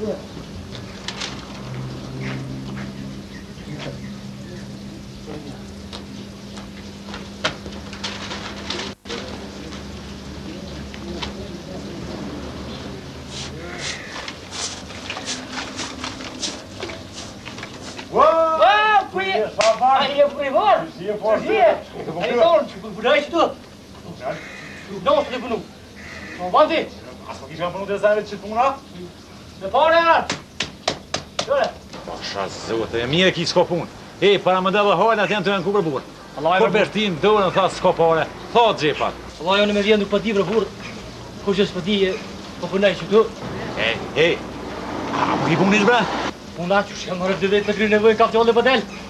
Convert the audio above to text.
Aí eu fui embora. Aí então, budai itu. Não, se bunu. Vanti. Asıl ki bunu dezavet çıktım la. Ne para? Şöyle. Pasha zote, e mirë ki s'ka punë. E, para më dëllë hojnë atë janë të janë ku për burë. Kur Bertin dorën tha s'ka pare, tha xhepat. Allah unë më vjen nuk po di për burr. Kush është po di, po punoj këtu. E, a po ki punish bre? Puna që shemë rëtë dhe të kry nevojnë kapë të ollë për delë.